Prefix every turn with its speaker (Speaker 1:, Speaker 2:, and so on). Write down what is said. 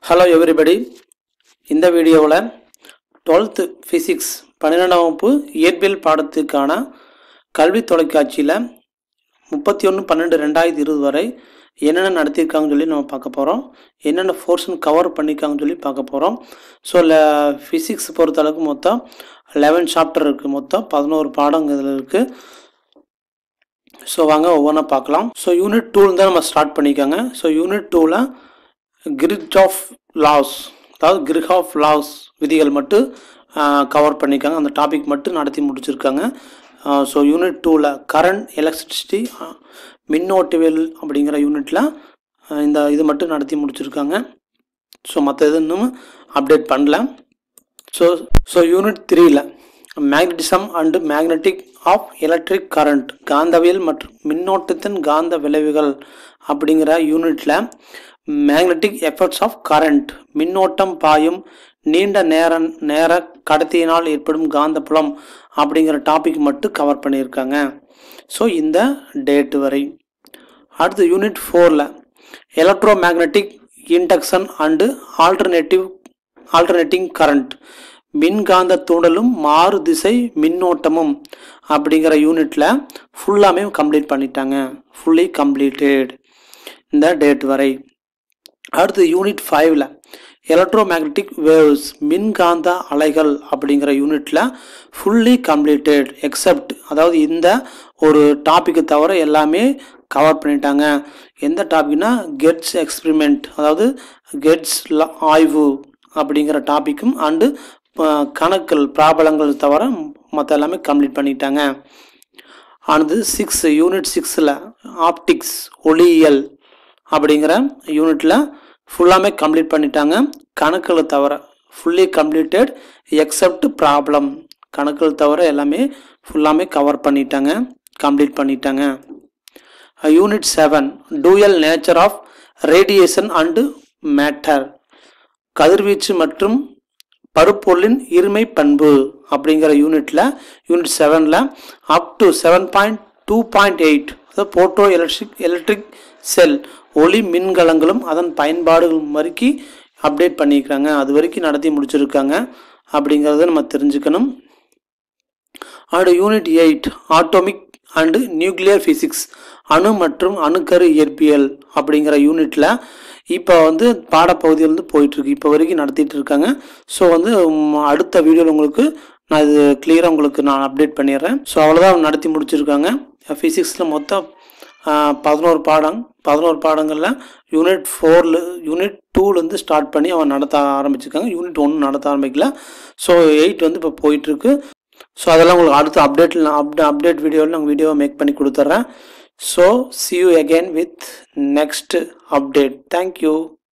Speaker 1: Hello everybody. இந்த வீடியோவில் 12th physics 12ஆம் வகுப்பு இயற்பியல் பாடத்துக்கான கல்வி தொலைக்காட்சியில் 31/12/2020 வரை என்னென்ன நடத்தியிருக்காங்கன்னு சொல்லி நம்ம பார்க்க போகிறோம். என்னென்ன போர்ஷன் கவர் பண்ணியிருக்காங்கன்னு சொல்லி பார்க்க போகிறோம். ஸோ ஃபிசிக்ஸ் பொறுத்தளவுக்கு மொத்தம் 11 சாப்டர் இருக்குது. மொத்தம் 11 பாடங்கள் இதில் இருக்குது. ஸோ வாங்க ஒவ்வொன்றா பார்க்கலாம். ஸோ யூனிட் 2 தான் நம்ம ஸ்டார்ட் பண்ணியிருக்காங்க. ஸோ யூனிட் 2ல் கிரிட் ஆஃப் லாஸ், அதாவது கிரிட் ஆஃப் லாஸ் விதிகள் மட்டும் கவர் பண்ணியிருக்காங்க. அந்த டாபிக் மட்டும் நடத்தி முடிச்சிருக்காங்க. ஸோ யூனிட் 2ல் கரண்ட் எலக்ட்ரிசிட்டி மின்னோட்டவியல் அப்படிங்கிற யூனிட்டில் இது மட்டும் நடத்தி முடிச்சிருக்காங்க. ஸோ மற்ற இது இன்னும் அப்டேட் பண்ணல. ஸோ யூனிட் 3ல் magnetism and magnetic of electric current, காந்தவியல் மற்றும் மின்னோட்டத்தின் காந்த விளைவுகள் அப்படிங்கிற யூனிட்டில் மேக்னெட்டிக் எஃபெக்ட்ஸ் ஆஃப் கரண்ட், மின்னோட்டம் பாயும் நீண்ட நேர கடத்தியினால் ஏற்படும் காந்தப்புலம் அப்படிங்கிற டாபிக் மட்டும் கவர் பண்ணியிருக்காங்க. ஸோ இந்த டேட் வரை. அடுத்து யூனிட் 4ல் electro magnetic induction and alternating current, மின்காந்த தூண்டலும் மாறு திசை மின்னோட்டமும் அப்படிங்கிற யூனிட்டில் ஃபுல்லாமே கம்ப்ளீட் பண்ணிட்டாங்க. ஃபுல்லி கம்ப்ளீட்டட் இந்த டேட் வரை. அடுத்து யூனிட் 5ல் எலக்ட்ரோ மேக்னெட்டிக் வேவ்ஸ், மின்காந்த அலைகள் அப்படிங்கிற யூனிட்டில் ஃபுல்லி கம்ப்ளீட்டட் எக்ஸப்ட், அதாவது இந்த ஒரு டாப்பிக்கை தவிர எல்லாமே கவர் பண்ணிட்டாங்க. எந்த டாபிக்னா கெட்ஸ் எக்ஸ்பிரிமெண்ட், அதாவது கெட்ஸ் ஆய்வு அப்படிங்கிற டாப்பிக்கும் அண்டு கணக்குகள் பிராபலங்கள் தவிர மற்ற எல்லாமே கம்ப்ளீட் பண்ணிட்டாங்க. அடுத்து யூனிட் 6ல் ஆப்டிக்ஸ் ஒளியியல் அப்படிங்கிற யூனிட்டில் ஃபுல்லாமே கம்ப்ளீட் பண்ணிட்டாங்க. கணக்குகளை தவிர ஃபுல்லி கம்ப்ளீட்டட் எக்ஸப்ட் ப்ராப்ளம், கணக்குகள் தவிர எல்லாமே ஃபுல்லாமே கவர் பண்ணிட்டாங்க, கம்ப்ளீட் பண்ணிட்டாங்க. Unit 7 dual nature of radiation and matter, கதிர்வீச்சு மற்றும் பருப்பொருளின் இருமை பண்பு அப்படிங்கிற யூனிட்டில் யூனிட் 7ல் அப் டு 7.2.8 அதாவது போட்டோ எலக்ட்ரிக் செல், ஒளி மின்கலங்களும் அதன் பயன்பாடுகள் வரைக்கும் அப்டேட் பண்ணியிருக்காங்க. அது வரைக்கும் நடத்தி முடிச்சிருக்காங்க அப்படிங்கிறத நம்ம தெரிஞ்சுக்கணும். அடுத்து unit 8 atomic and nuclear physics, அணு மற்றும் அணுக்கரு இயற்பியல் அப்படிங்கிற யூனிட்டில் இப்போ பாடப்பகுதியில் போயிட்டுருக்கு. இப்போ வரைக்கும் நடத்திட்டு இருக்காங்க. ஸோ அடுத்த வீடியோவில் உங்களுக்கு நான் இது கிளியராக உங்களுக்கு நான் அப்டேட் பண்ணிடுறேன். ஸோ அவ்வளோதான் நடத்தி முடிச்சிருக்காங்க. ஃபிசிக்ஸில் மொத்தம் 11 பாடங்களில் யூனிட் 2லேருந்து ஸ்டார்ட் பண்ணி அவன் நடத்த ஆரம்பிச்சிருக்காங்க. யூனிட் 1 நடத்த ஆரம்பிக்கல. ஸோ 8 இப்போ போயிட்டுருக்கு. ஸோ அதெல்லாம் உங்களுக்கு அடுத்த அப்டேட் வீடியோவில் நாங்கள் வீடியோவை மேக் பண்ணி கொடுத்துட்றேன். So see you again with next update. Thank you.